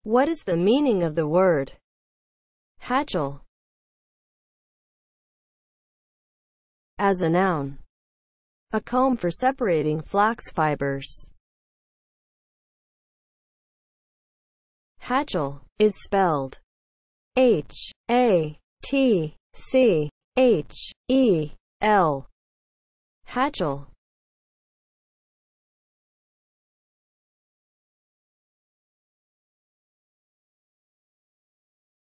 What is the meaning of the word HATCHEL? As a noun, a comb for separating flax fibers. HATCHEL is spelled H-A-T-C-H-E-L. HATCHEL.